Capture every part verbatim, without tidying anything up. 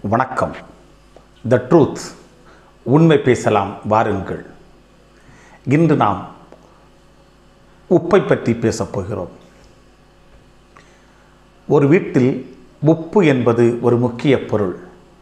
வணக்கம். The truth, உண்மை பேசலாம் வாருங்கள். இன்று நாம் உப்பை பற்றி பேசப் போகிறோம். ஒரு வீட்டில் உப்பு என்பது ஒரு முக்கிய பொருள்.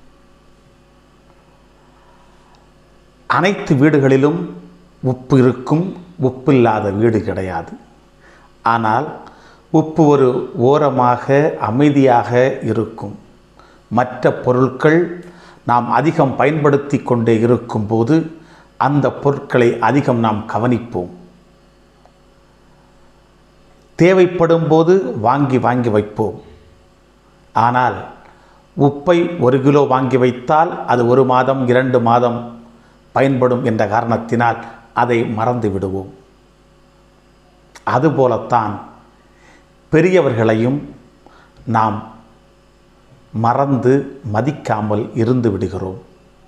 அனைத்து வீடுகளிலும் உப்பு இருக்கும், உப்பில்லாத வீடு கிடையாது. ஆனால் உப்பு ஒரு ஓரமாக அமைதியாக இருக்கும். மற்ற பொருட்கள் நாம் அதிகம் பயன்படுத்தி கொண்டே இருக்கும்போது அந்த பொருட்களை அதிகம் நாம் கவனிப்போம். தேவைப்படும் போது வாங்கி வாங்கி வைப்போம். ஆனால் உப்பை ஒரு கிலோ வாங்கி வைத்தால் அது ஒரு மாதம் இரண்டு மாதம் பயன்படும் என்ற காரணத்தினால் அதை மறந்து விடுவோம். அதுபோலத்தான் பெரியவர்களையும் நாம் மறந்து மதிக்காமல் இருந்து விடுகிறோம்.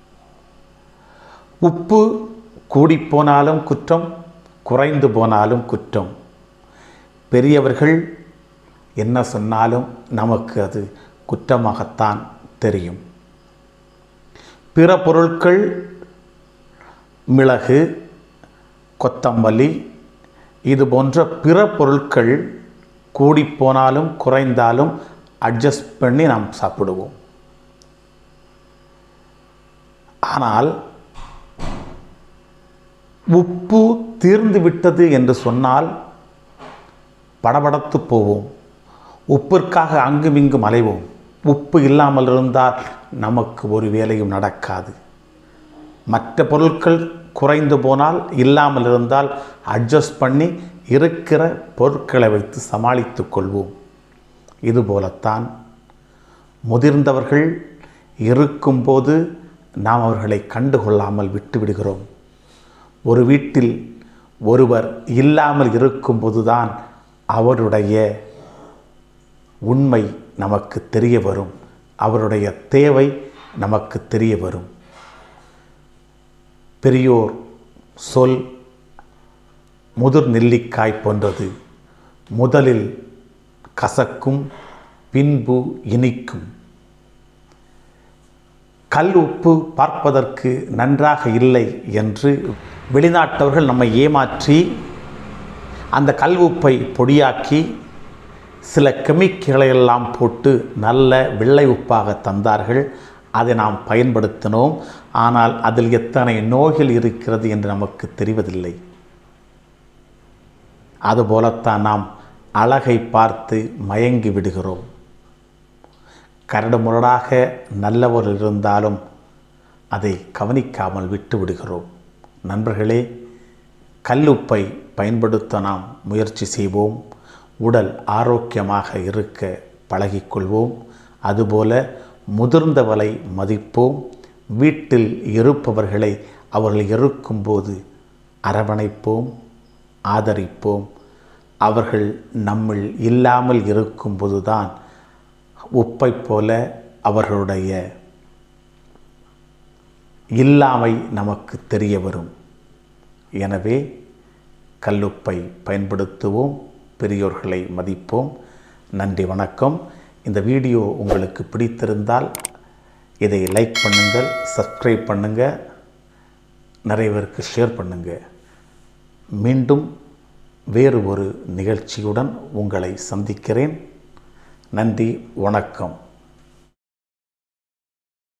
உப்பு கூடிப்போனாலும் குற்றம், குறைந்து போனாலும் குற்றம். பெரியவர்கள் என்ன சொன்னாலும் நமக்கு அது குற்றமாகத்தான் தெரியும். பிற பொருட்கள் மிளகு, கொத்தமல்லி இது போன்ற பிற பொருட்கள் கூடிப்போனாலும் குறைந்தாலும் அட்ஜஸ்ட் பண்ணி நாம் சாப்பிடுவோம். ஆனால் உப்பு தீர்ந்து விட்டது என்று சொன்னால் படபடத்து போவோம். உப்பிற்காக அங்குமிங்கும் அலைவோம். உப்பு இல்லாமல் இருந்தால் நமக்கு ஒரு வேலையும் நடக்காது. மற்ற பொருட்கள் குறைந்து போனால், இல்லாமல் இருந்தால் அட்ஜஸ்ட் பண்ணி இருக்கிற பொருட்களை வைத்து சமாளித்து கொள்வோம். இதுபோலத்தான் முதிர்ந்தவர்கள் இருக்கும்போது நாம் அவர்களை கண்டுகொள்ளாமல் விட்டுவிடுகிறோம். ஒரு வீட்டில் ஒருவர் இல்லாமல் இருக்கும்போதுதான் அவருடைய உண்மை நமக்கு தெரிய வரும், அவருடைய தேவை நமக்கு தெரிய வரும். பெரியோர் சொல் முதிர் நெல்லிக்காய் போன்றது. முதலில் கசக்கும், பின்பு இனிக்கும். கல் உப்பு பார்ப்பதற்கு நன்றாக இல்லை என்று வெளிநாட்டவர்கள் நம்மை ஏமாற்றி அந்த கல் உப்பை பொடியாக்கி சில கெமிக்கலை எல்லாம் போட்டு நல்ல வெள்ளை உப்பாக தந்தார்கள். அதை நாம் பயன்படுத்தினோம். ஆனால் அதில் எத்தனை நோய்கள் இருக்கிறது என்று நமக்கு தெரிவதில்லை. அதுபோலத்தான் நாம் அழகை பார்த்து மயங்கி விடுகிறோம். கரடு முரடாக நல்லவர் இருந்தாலும் அதை கவனிக்காமல் விட்டு விடுகிறோம். நண்பர்களே, கல்லுப்பை பயன்படுத்த நாம் முயற்சி செய்வோம். உடல் ஆரோக்கியமாக இருக்க பழகிக்கொள்வோம். அதுபோல முதிர்ந்தவரை மதிப்போம். வீட்டில் இருப்பவர்களை அவர்கள் இருக்கும்போது அரவணைப்போம், ஆதரிப்போம். அவர்கள் நம்மில் இல்லாமல் இருக்கும்போதுதான் உப்பை போல அவர்களுடைய இல்லாமை நமக்கு தெரிய வரும். எனவே கல்லுப்பை பயன்படுத்துவோம், பெரியோர்களை மதிப்போம். நன்றி, வணக்கம். இந்த வீடியோ உங்களுக்கு பிடித்திருந்தால் இதை லைக் பண்ணுங்கள், சப்ஸ்கிரைப் பண்ணுங்கள், நிறைய பேருக்கு ஷேர் பண்ணுங்கள். மீண்டும் வேறு ஒரு நிகழ்ச்சியுடன் உங்களை சந்திக்கிறேன். நன்றி, வணக்கம்.